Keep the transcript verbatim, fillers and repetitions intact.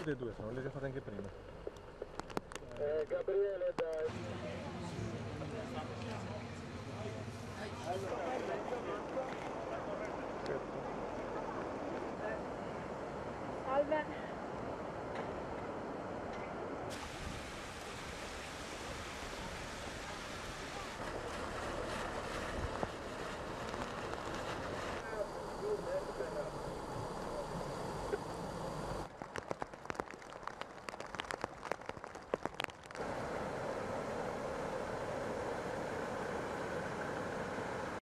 tutte e due, se non le ho già fatte anche prima. Eh, Gabriele, dai.